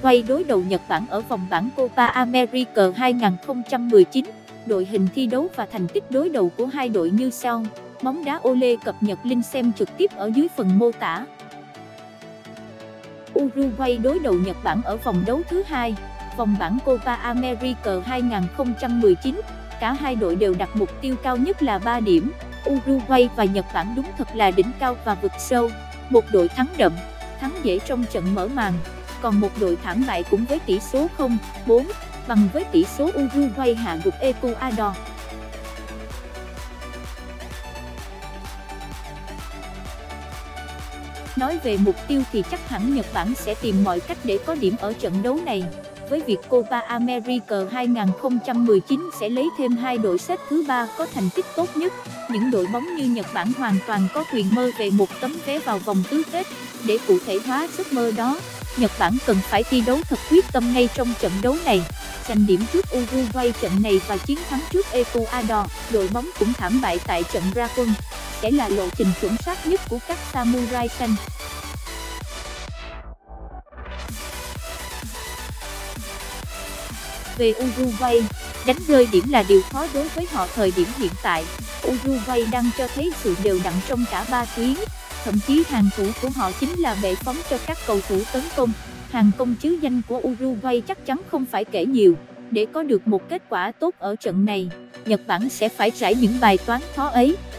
Uruguay đối đầu Nhật Bản ở vòng bảng Copa America 2019. Đội hình thi đấu và thành tích đối đầu của hai đội như sau. Bóng đá Ole cập nhật link xem trực tiếp ở dưới phần mô tả. Uruguay đối đầu Nhật Bản ở vòng đấu thứ hai, vòng bảng Copa America 2019. Cả hai đội đều đặt mục tiêu cao nhất là 3 điểm. Uruguay và Nhật Bản đúng thật là đỉnh cao và vực sâu. Một đội thắng đậm, thắng dễ trong trận mở màn, còn một đội thảm bại cũng với tỷ số 0-4, bằng với tỷ số Uruguay hạ gục Ecuador. Nói về mục tiêu thì chắc hẳn Nhật Bản sẽ tìm mọi cách để có điểm ở trận đấu này. Với việc Copa America 2019 sẽ lấy thêm 2 đội xếp thứ 3 có thành tích tốt nhất, những đội bóng như Nhật Bản hoàn toàn có quyền mơ về một tấm vé vào vòng tứ kết. Để cụ thể hóa giấc mơ đó, Nhật Bản cần phải thi đấu thật quyết tâm ngay trong trận đấu này, giành điểm trước Uruguay trận này và chiến thắng trước Ecuador. Đội bóng cũng thảm bại tại trận ra quân sẽ là lộ trình chuẩn xác nhất của các Samurai xanh. Về Uruguay, đánh rơi điểm là điều khó đối với họ thời điểm hiện tại. Uruguay đang cho thấy sự đều đặn trong cả 3 tuyến, thậm chí hàng thủ của họ chính là bệ phóng cho các cầu thủ tấn công. Hàng công chứ danh của Uruguay chắc chắn không phải kể nhiều. Để có được một kết quả tốt ở trận này, Nhật Bản sẽ phải trải những bài toán khó ấy.